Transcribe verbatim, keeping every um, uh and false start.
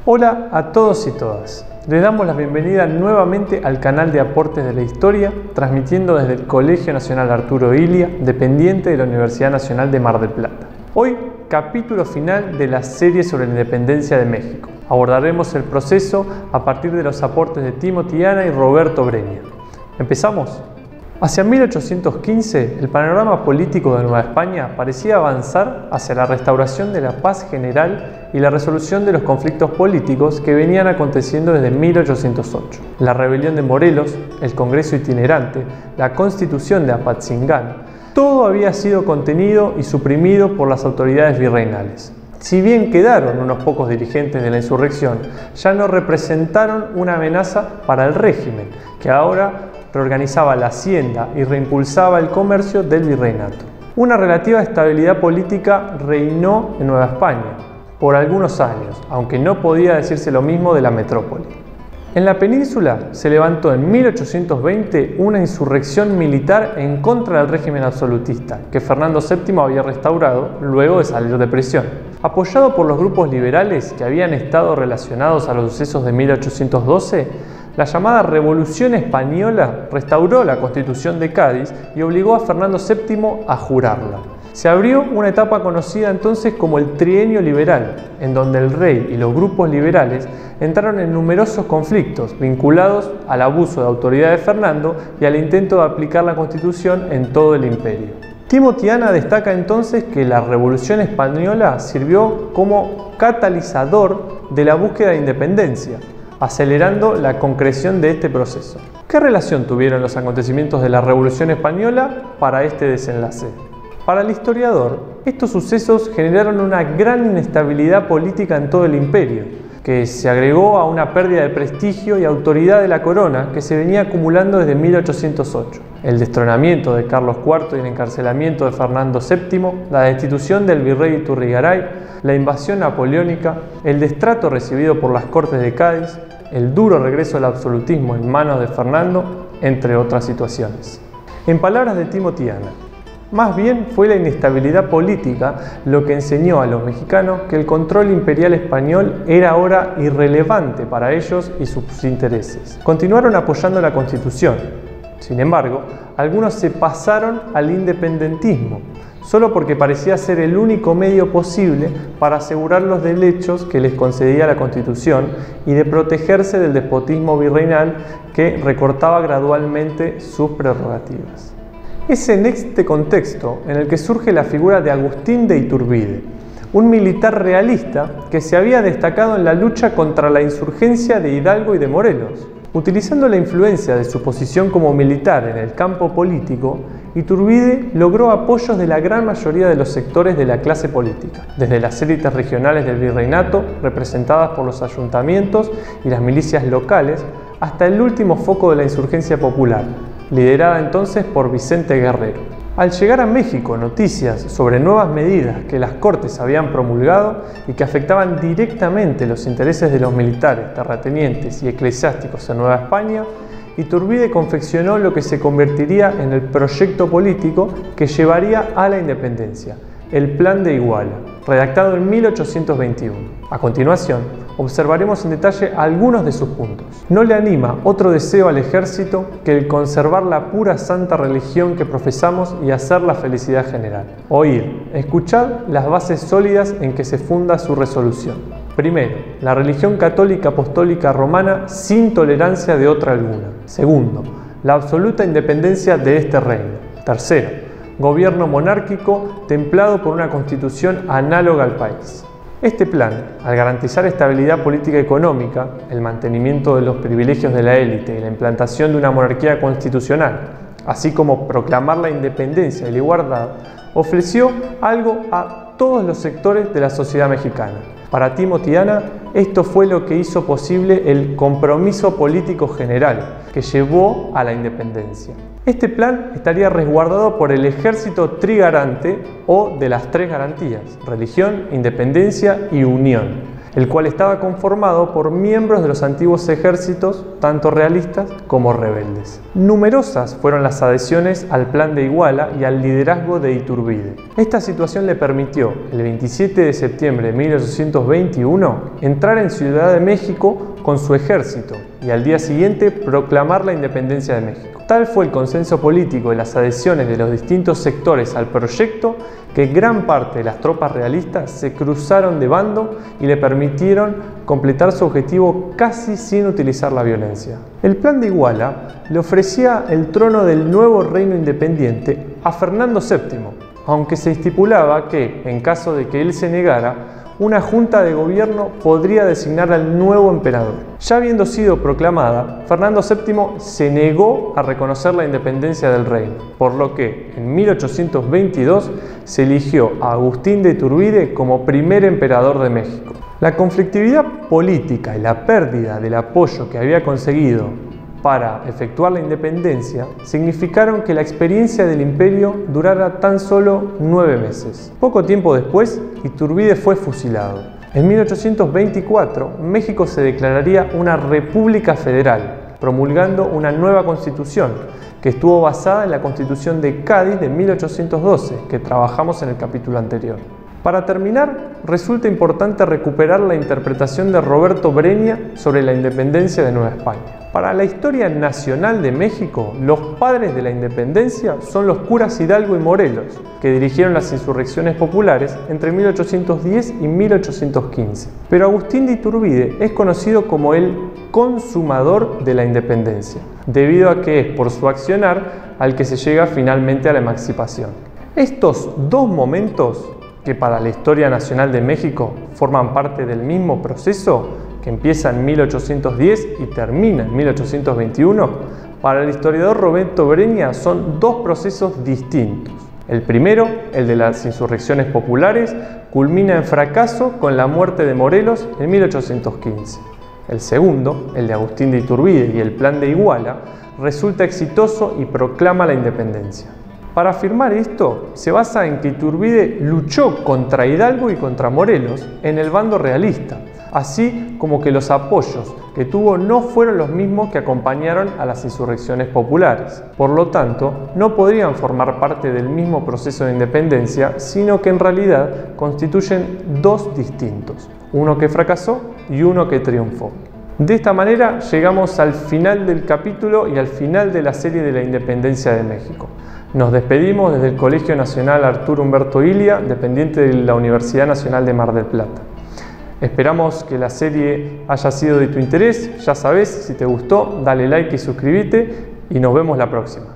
Hola a todos y todas. Les damos la bienvenida nuevamente al canal de Aportes de la Historia, transmitiendo desde el Colegio Nacional Arturo Illia, dependiente de la Universidad Nacional de Mar del Plata. Hoy, capítulo final de la serie sobre la independencia de México. Abordaremos el proceso a partir de los aportes de Timothy Ana y Roberto Breña. ¿Empezamos? Hacia mil ochocientos quince, el panorama político de Nueva España parecía avanzar hacia la restauración de la paz general y la resolución de los conflictos políticos que venían aconteciendo desde mil ochocientos ocho. La rebelión de Morelos, el Congreso itinerante, la Constitución de Apatzingán, todo había sido contenido y suprimido por las autoridades virreinales. Si bien quedaron unos pocos dirigentes de la insurrección, ya no representaron una amenaza para el régimen, que ahora reorganizaba la hacienda y reimpulsaba el comercio del virreinato. Una relativa estabilidad política reinó en Nueva España por algunos años, aunque no podía decirse lo mismo de la metrópoli. En la península se levantó en mil ochocientos veinte una insurrección militar en contra del régimen absolutista que Fernando séptimo había restaurado luego de salir de prisión. Apoyado por los grupos liberales que habían estado relacionados a los sucesos de mil ochocientos doce, la llamada Revolución Española restauró la Constitución de Cádiz y obligó a Fernando séptimo a jurarla. Se abrió una etapa conocida entonces como el Trienio Liberal, en donde el rey y los grupos liberales entraron en numerosos conflictos vinculados al abuso de autoridad de Fernando y al intento de aplicar la Constitución en todo el imperio. Timothy Ana destaca entonces que la Revolución Española sirvió como catalizador de la búsqueda de independencia, acelerando la concreción de este proceso. ¿Qué relación tuvieron los acontecimientos de la Revolución Española para este desenlace? Para el historiador, estos sucesos generaron una gran inestabilidad política en todo el imperio, que se agregó a una pérdida de prestigio y autoridad de la corona que se venía acumulando desde mil ochocientos ocho. El destronamiento de Carlos cuarto y el encarcelamiento de Fernando séptimo, la destitución del virrey Iturrigaray, la invasión napoleónica, el destrato recibido por las Cortes de Cádiz, el duro regreso al absolutismo en manos de Fernando, entre otras situaciones. En palabras de Timothy Ana, más bien fue la inestabilidad política lo que enseñó a los mexicanos que el control imperial español era ahora irrelevante para ellos y sus intereses. Continuaron apoyando la Constitución. Sin embargo, algunos se pasaron al independentismo, solo porque parecía ser el único medio posible para asegurar los derechos que les concedía la Constitución y de protegerse del despotismo virreinal que recortaba gradualmente sus prerrogativas. Es en este contexto en el que surge la figura de Agustín de Iturbide, un militar realista que se había destacado en la lucha contra la insurgencia de Hidalgo y de Morelos. Utilizando la influencia de su posición como militar en el campo político, Iturbide logró apoyos de la gran mayoría de los sectores de la clase política, desde las élites regionales del virreinato, representadas por los ayuntamientos y las milicias locales, hasta el último foco de la insurgencia popular, liderada entonces por Vicente Guerrero. Al llegar a México noticias sobre nuevas medidas que las Cortes habían promulgado y que afectaban directamente los intereses de los militares, terratenientes y eclesiásticos en Nueva España, Iturbide confeccionó lo que se convertiría en el proyecto político que llevaría a la independencia, el Plan de Iguala, redactado en mil ochocientos veintiuno. A continuación, observaremos en detalle algunos de sus puntos. No le anima otro deseo al ejército que el conservar la pura santa religión que profesamos y hacer la felicidad general. Oír, escuchad las bases sólidas en que se funda su resolución. Primero, la religión católica apostólica romana sin tolerancia de otra alguna. Segundo, la absoluta independencia de este reino. Tercero, gobierno monárquico templado por una constitución análoga al país. Este plan, al garantizar estabilidad política y económica, el mantenimiento de los privilegios de la élite y la implantación de una monarquía constitucional, así como proclamar la independencia y la igualdad, ofreció algo a todos los sectores de la sociedad mexicana. Para Timothy Ana, esto fue lo que hizo posible el compromiso político general que llevó a la independencia. Este plan estaría resguardado por el ejército trigarante o de las tres garantías: religión, independencia y unión. el cual estaba conformado por miembros de los antiguos ejércitos, tanto realistas como rebeldes. Numerosas fueron las adhesiones al Plan de Iguala y al liderazgo de Iturbide. Esta situación le permitió, el veintisiete de septiembre de mil ochocientos veintiuno, entrar en Ciudad de México con su ejército y al día siguiente proclamar la independencia de México. Tal fue el consenso político y las adhesiones de los distintos sectores al proyecto que gran parte de las tropas realistas se cruzaron de bando y le permitieron completar su objetivo casi sin utilizar la violencia. El Plan de Iguala le ofrecía el trono del nuevo reino independiente a Fernando séptimo, aunque se estipulaba que, en caso de que él se negara, una junta de gobierno podría designar al nuevo emperador. Ya habiendo sido proclamada, Fernando séptimo se negó a reconocer la independencia del reino, por lo que en mil ochocientos veintidós se eligió a Agustín de Iturbide como primer emperador de México. La conflictividad política y la pérdida del apoyo que había conseguido para efectuar la independencia significaron que la experiencia del imperio durara tan solo nueve meses. Poco tiempo después, Iturbide fue fusilado. En mil ochocientos veinticuatro, México se declararía una república federal, promulgando una nueva constitución que estuvo basada en la Constitución de Cádiz de mil ochocientos doce, que trabajamos en el capítulo anterior. Para terminar, resulta importante recuperar la interpretación de Roberto Breña sobre la independencia de Nueva España. Para la historia nacional de México, los padres de la independencia son los curas Hidalgo y Morelos, que dirigieron las insurrecciones populares entre mil ochocientos diez y mil ochocientos quince. Pero Agustín de Iturbide es conocido como el consumador de la independencia, debido a que es por su accionar al que se llega finalmente a la emancipación. Estos dos momentos, que para la historia nacional de México forman parte del mismo proceso, que empieza en mil ochocientos diez y termina en mil ochocientos veintiuno, para el historiador Roberto Breña son dos procesos distintos. El primero, el de las insurrecciones populares, culmina en fracaso con la muerte de Morelos en mil ochocientos quince. El segundo, el de Agustín de Iturbide y el Plan de Iguala, resulta exitoso y proclama la independencia. Para afirmar esto, se basa en que Iturbide luchó contra Hidalgo y contra Morelos en el bando realista, así como que los apoyos que tuvo no fueron los mismos que acompañaron a las insurrecciones populares. Por lo tanto, no podrían formar parte del mismo proceso de independencia, sino que en realidad constituyen dos distintos, uno que fracasó y uno que triunfó. De esta manera llegamos al final del capítulo y al final de la serie de la independencia de México. Nos despedimos desde el Colegio Nacional Arturo Humberto Ilia, dependiente de la Universidad Nacional de Mar del Plata. Esperamos que la serie haya sido de tu interés. Ya sabes, si te gustó, dale like y suscríbete y nos vemos la próxima.